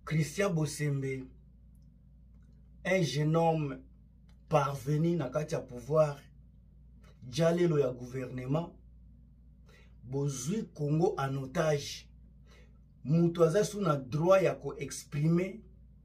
Christian Bosembe, un jeune homme parvenu na kati ya pouvoir, dialelo ya gouvernement, bozui Congo en otage. Mutu aza sous na droit ya ko exprimer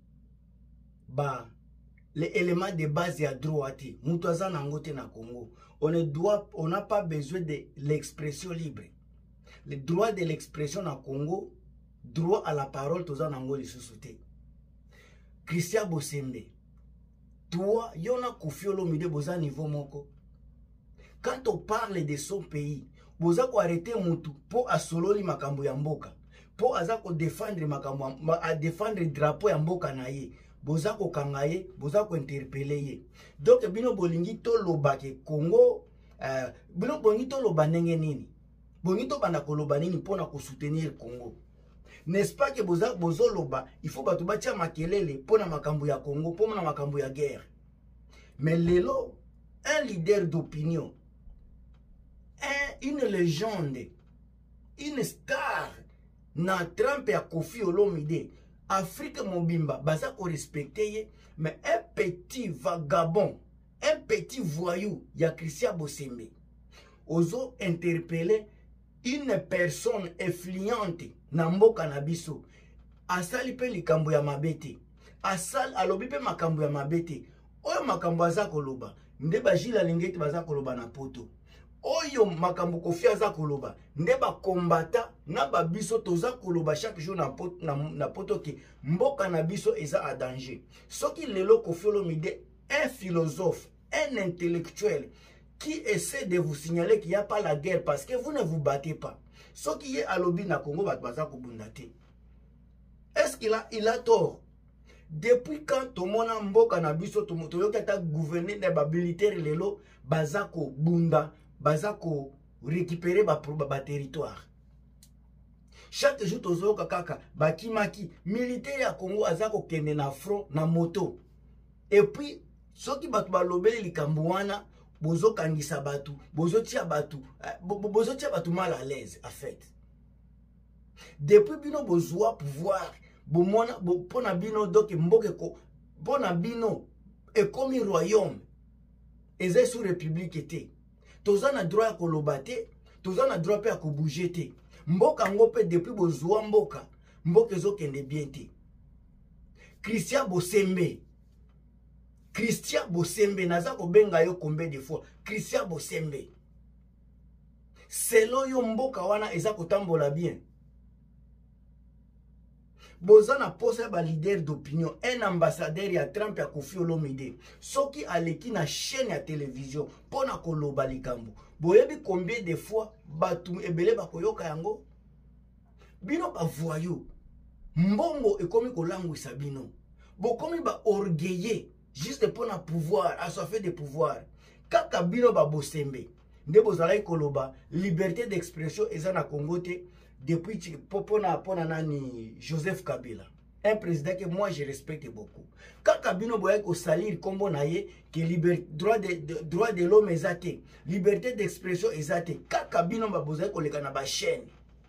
les éléments de base ya droit. Mutu aza nango te na Congo. On n'a pas besoin de l'expression libre. Le droit de l'expression na Congo, droit à la parole, toza nango li sous-souté. Christian Bosembe, toi, yona Koffi Olomide boza niveau moko. Quand on parle de son pays, boza ko arrêter mutu po asololi makambo ya mboka. Po aza ko défendre makambo a défendre drapeau ya mboka na ye. Boza ko kangaye, boza ko interpeller ye. Donc bino bolingi to loba ke Congo, bino bolingi to loba ndenge nini? Bolingi to banda ko loba nini pona ko soutenir Congo? N'est-ce pas que bozo loba, il faut batu batia makelele pona makambo ya Congo, pona makambo ya guerre. Mais lelo, un leader d'opinion, une légende, une star, na Trump ya Koffi Olomide, Afrique Mobimba, baza ko respecter, mais un petit vagabond, un petit voyou, ya Christian Bosembe, ozo interpeller une personne influente na mboka na biso, asali pe likambo ya mabete, asali alobi pe makambo ya mabete, oyo makambo aza koloba, nde ba jila lingeti baza koloba na poto, oyo makambo Koffi aza koloba, nde ba kombata na ba biso toza koloba chaque jour na poto ke mboka na biso eza a danger. Soki lelo Koffi Olomide, un philosophe, un intellectuel, qui essaie de vous signaler qu'il n'y a pas la guerre parce que vous ne vous battez pas. Ce qui est à l'obi na Congo, est-ce qu'il a tort? Depuis quand tout le monde a mboka na biso, tout le monde a gouverné des militaires lelo, bazako bunda, bazako récupérer ba territoire. Chaque jour tozo kaka bakimaki militaire ya Congo azako kende na front na moto. Et puis ceux qui batu balobeli likambuana bozo kangisa batu, bozo tia batu mal à l'aise en fait. Depuis bino bozoa pouvoir, bomona pona bino donc mboke ko pona bino et comme royaume eza sous république était. Toza na droit ya kolobate, toza na droit ya ko bouger te. Mboka ngope depuis bozoa mboka, mboke zo kende bien te. Christian Bosembe, Christian Bosembe, naza ko benga yo combien de fois? Christian Bosembe. Selo yo mboka wana eza kotambola bien. Boza na posa ba leader d'opinion, un ambassadeur ya Trump ya Koffi Olomide. Soki aleki na chaîne ya télévision pona koloba likambo. Boyebi combien de fois batu ebele bakoyoka yango? Bino ba voyou. Mbongo ekomi kolangwisa bino. Bokomi ba orgueilleux. Juste pour un pouvoir, assoiffé de pouvoir. Kaka bino ba Bosembe, nde bozalaki koloba liberté d'expression eza na Congo te depuis pona nani Joseph Kabila, un président que moi je respecte beaucoup. Kaka bino boyaki ko salir kombo na ye que droit de l'homme ezate, liberté d'expression ezate. Kaka bino ba bozalaki koleka na ba chaîne.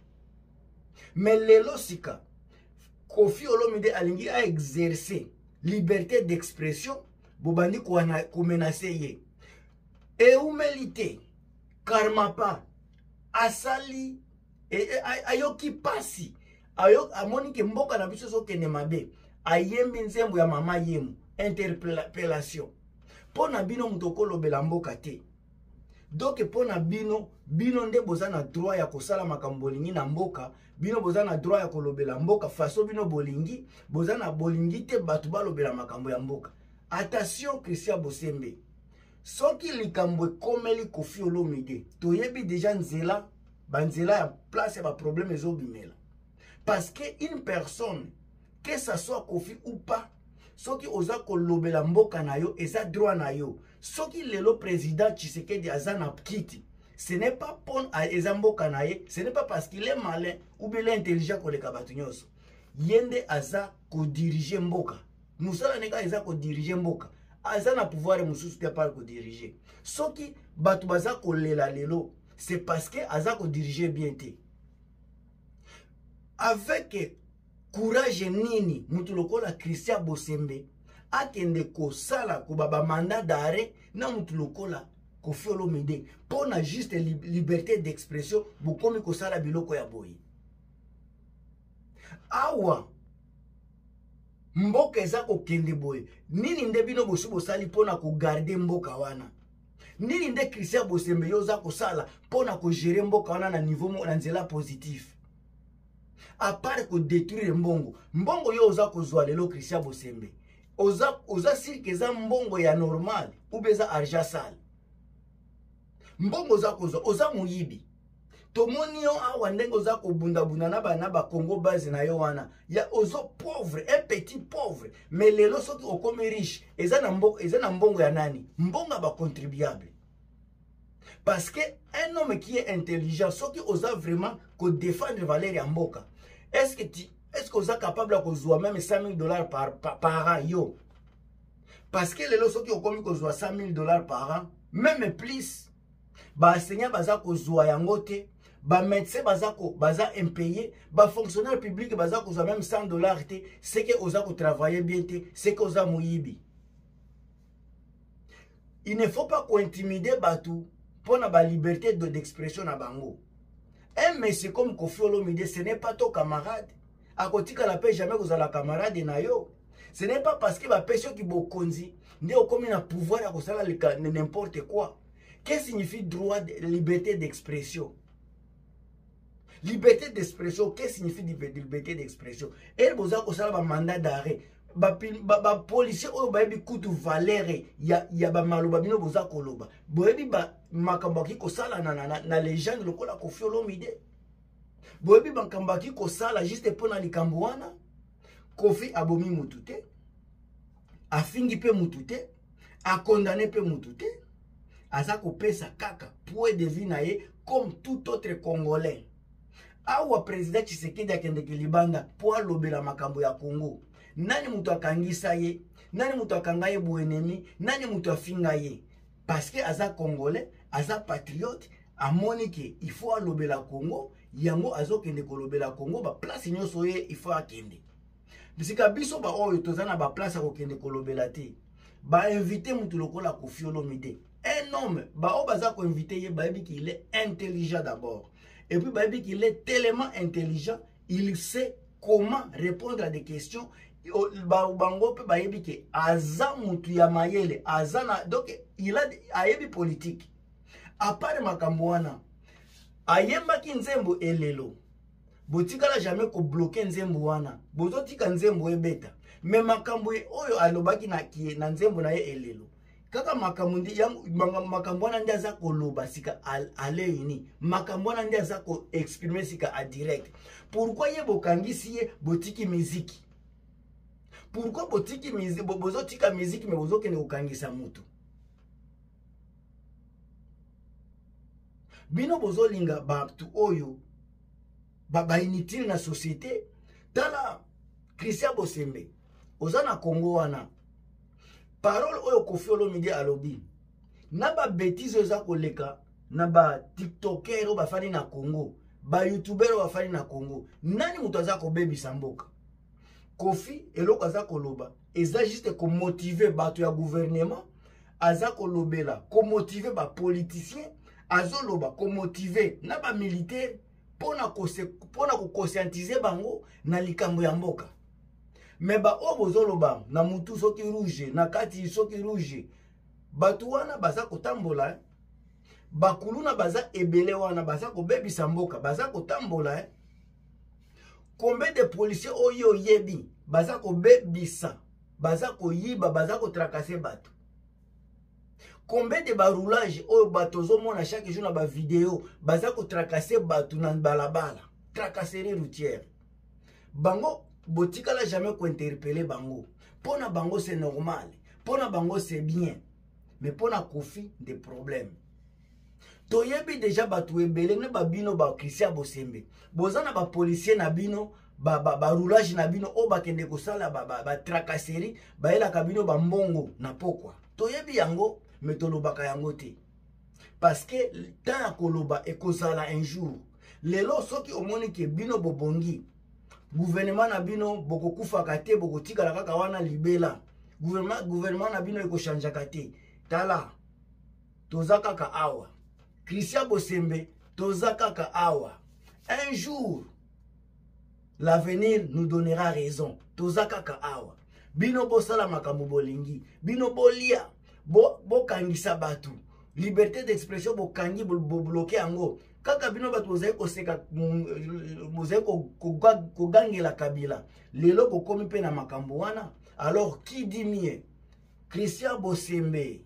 Mais lelo sika Koffi Olomide alingi a exercer liberté d'expression, bobandi ko menacer ye. Et humilité, karmapa, asali, ayoki pasi, amoni ke mboka na biso so kene mabe, ayembi nzembo ya mama yemu, interpellation. Pona bino mutoko lobela mboka te. Donc pona bino nde boza na droit ya kosala makambo bolingi na mboka, bino boza na droit ya kolobela mboka faso bino bolingi, boza na bolingi te batu balobela makambo ya mboka. Attention Christian Bosembe. Soki likambo komeli Koffi Olomide, toyebi déjà nzela, banzela ya place ya ba problème ezobimela. Parce que une personne, que ça soit Koffi ou pas, soki oza kolobela mboka na yo, eza droit na yo. Soki lelo président Tshisekedi azana kiti, ce n'est pas pour mboka na ye, ce n'est pas parce qu'il est malin ou bien intelligent koleka batu nyonso. Yende aza ko diriger mboka. Musala neka aza ko diriger mboka. Aza na pouvoir mususu te pas ko diriger. Soki batu baza ko lela lelo, c'est parce que aza ko diriger bien te. Avec courage nini mutu lokola Christian Bosembe akende kosala ko baba mandat d'arrêt na mutu lokola Koffi Olomide pona juste liberté d'expression bokomi kosala biloko ya boye awa mboka eza kokende boye nini nde bino bosu bosali pona ko garder mboka wana nini nde Christian Bosembe yoza kosala pona ko gérer mboka wana na niveau mo na nzela positif à part ko détruire mbongo yo oza kozwa lelo Christian Bosembe oza sirke eza mbongo ya normal ou beza argent sale mbongo oza kozwa oza muyibi tomoni yo awa ndenge oza kobunda na ba Congo base na yo wana ya ozo pauvre un petit pauvre mais lelo soki okomi riche eza na mbongo ya nani mbongo ba contribuable parce que un homme qui est intelligent soki oza vraiment ko défendre valeur ya mboka est-ce que oza capable de kozwa même $100,000 par an yo parce que lelo soki okomi kozwa $100,000 par an même plus ba enseignant baza kozwa yango te ba médecin baza impayé ba fonctionnaire public baza kozwa même $100 te c'est que oza ko travailler bien te c'est que oza muyibi. Il ne faut pas ko intimider batu pour la liberté d'expression na bango. Un monsieur comme Koffi Olomide ce n'est pas ton camarade akotika la paix jamais kozala camarade na yo. Ce n'est pas parce que ba pesho ki bokonzi nde okomi na pouvoir ya kosala n'importe quoi. Qu'est-ce que signifie droit de liberté d'expression? Liberté d'expression, qu'est-ce que signifie liberté d'expression? Et vous avez un mandat d'arrêt. Les policiers ont beaucoup valeur. Il y a des maloba bino boza koloba. Boebi ba makambaki ko sala na légende lokola Koffi Olomide. Boebi makambaki ko sala juste pour na likambo wana. Koffi abomi mutute. Afingi pe mutute. A condamné pe mutute. Aza ko pesa kaka pour devina ye comme tout autre Congolais. Awa président Tshisekedi akendeke libanda pour lobela makambo ya Congo. Nani mutu akangisa ye? Nani mutu akanga ye buenemi? Nani mutu afinga ye? Parce que aza Congolais, aza patriote, amoni ke il faut lobela Congo, yango azo kende ko lobela Congo ba place nyoso ye il faut akende. Bisika biso ba oyo tozana ba place ko kende ko lobela te. Ba inviter mutu lokola Koffi Olomide. Un homme, ba o baza ko inviter ye ba ebi qu'il est intelligent d'abord. Et puis ba ebi qu'il est tellement intelligent, il sait comment répondre à des questions. Bango pe ba ebi ke aza mutu ya mayele, azana donc il a ayebi politique. À part makambo wana, ayemba ki nzembo elelo. Botika la jamais ko bloquer nzembo wana. Bozotika nzembo ebeta. Mais makambo oyo alobaki na nzembo na ye elelo. Kaka makamundi ya makambo wana ndia za koloba sika aleni. Makambo wana ndia za ko exprimer sika a direct. Pourquoi ye bokangisi ye botiki musique? Pourquoi botiki musique bozotika musique mais bozokende kokangisa mutu? Bino bozolinga batu oyo ba inutile na société. Tala Christian Bosembe ozana Congo wana. Parole oyo Koffi Olomide alobi. Na ba bêtise oza koleka na ba TikToker o bafani na Congo, ba YouTuber o bafani na Congo. Nani mutu aza ko bebisa mboka? Koffi eloko aza koloba eza juste ko motiver bato ya gouvernement, aza kolobela ko motiver ba politicien, azoloba ko motiver na ba militaire pona ko conscientiser bango na likambo ya mboka. Mais ba obozoloba na mutu soki rouge na kati soki rouge batu wana baza kotambola bakuluna baza ebele wana baza kobebisa mboka baza kotambola combien de policiers oyo yebi baza kobebisa baza koyiba baza kotracasser batu combien de baroulage oyo batozo mona chaque jour na ba vidéo baza kotracasser batu na balabala tracasserie routière bango botika la jamais ko interpeller bango. Pona bango c'est normal. Pona bango c'est bien. Mais pona Koffi des problèmes. Toyebi déjà batu ebele ne babino ba Christian Bosembe. Bozana ba policier na bino ba roulage na bino o ba kende ko sala ba tracasserie ba ela kabino ba mbongo na pokwa. Toyebi yango metolobaka yango te. Parce que tant koloba ekozala un jour. Lelo soki omoni ke bino bobongi gouvernement na bino boko kufaka te boko tikala kaka wana libela gouvernement na bino eko changeaka te tala toza kaka awa Christian Bosembe toza kaka awa un jour l'avenir nous donnera raison toza kaka awa bino bosala makambo bolingi bino bolia bokangisa batu liberté d'expression bokangi bloquer yango kaka bino batu bozali koseka bozali kogangela Kabila lelo bokomi pe na makambo wana. Alors qui dit mieux? Christian Bosembe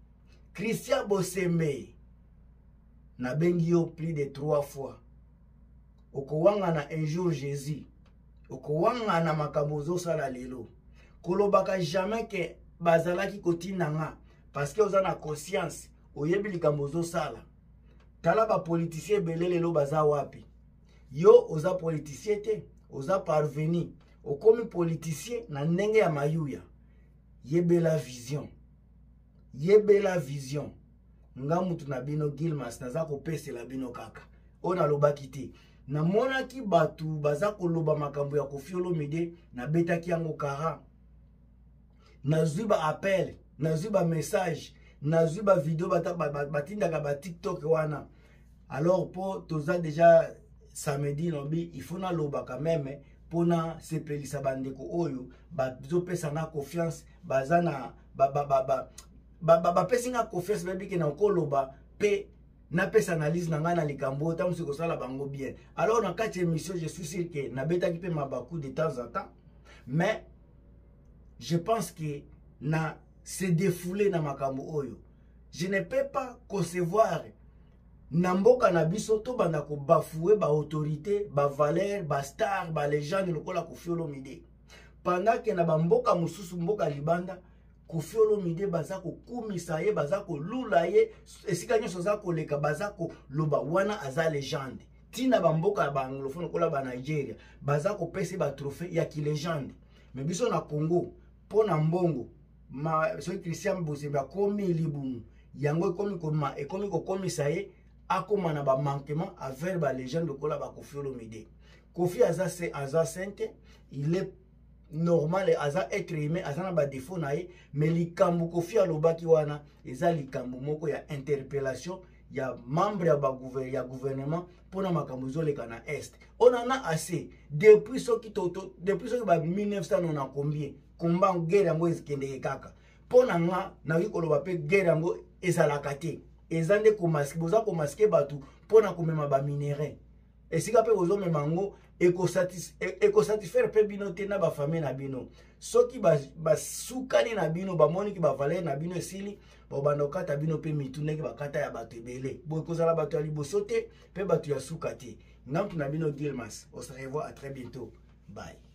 na bengi yo plus de 3 fois okowanga na un jour Jésus okowanga na makambo zosala lelo kolobaka jamais que bazalaki kotinanga parce que oza na conscience oyebi likambo zosala. Tala ba politicien belé lelo baza wapi yo oza politicien te oza parvenu okomi politicien na ndenge ya mayuya yebela vision nga mutu na bino Gilmas naza kopesela bino kaka ona lobaki te na monaki batu baza koloba makambo ya Koffi Olomide na betaki yango kara nazwi ba appel nazwi ba message nazwi ba video batindaka ba TikTok wana. Alors pour toza déjà samedi lobi il faut na loba quand même pona sepelisa bandeko oyo bazopesa na confiance bazana pesi nga confiance bebi ke na koloba pe na pesa analyse na nga na likambo ta musiko sala bango bien. Alors na kati émission je suis sûr que na betaki pe mabaku de temps en temps mais je pense que na se défouler na makambo oyo je ne peux pas concevoir na mboka na biso to banda ko bafouer ba autorité ba valeur ba star ba légende lokola Koffi Olomide pendant que na ba mboka mususu mboka libanda Koffi Olomide baza ko kumisa ye baza ko lula ye esika nyoso za ko leka baza ko loba wana aza légende tina ba mboka ba anglophone lokola ba Nigeria baza ko pesa ba trophée ya ki légende. Mais biso na Congo pona mbongo so Christian Bosembe komi libumu yango ekomi kokomisa ye akoma na ba manquement avec ba légende lokola ba Koffi Olomide. Koffi aza sainte, il est normal aza être aimé aza na ba défaut na ye mais likambo Koffi alobaki wana eza likambo moko ya interpellation ya membre ya gouvernement pona makambo zoleka na est. On en a assez depuis ce qui ba 1900 on a combien combat guerre yango ezikende kaka pona nga na yikoloba pe guerre yango ezalaka te ezande ko masque boza ko masque batu pona komema ba minerais esika pe bozo memango eko satisfaire pe bino te na ba famille na bino soki ba sukani na bino ba moni ki ba valeur na bino esili ba bando kata bino pe mitune ki ba kata ya batu ebele bo kozala batu ya liboso te pe batu ya suka te ngamtu na bino Gilmas on se revoit à très bientôt bye.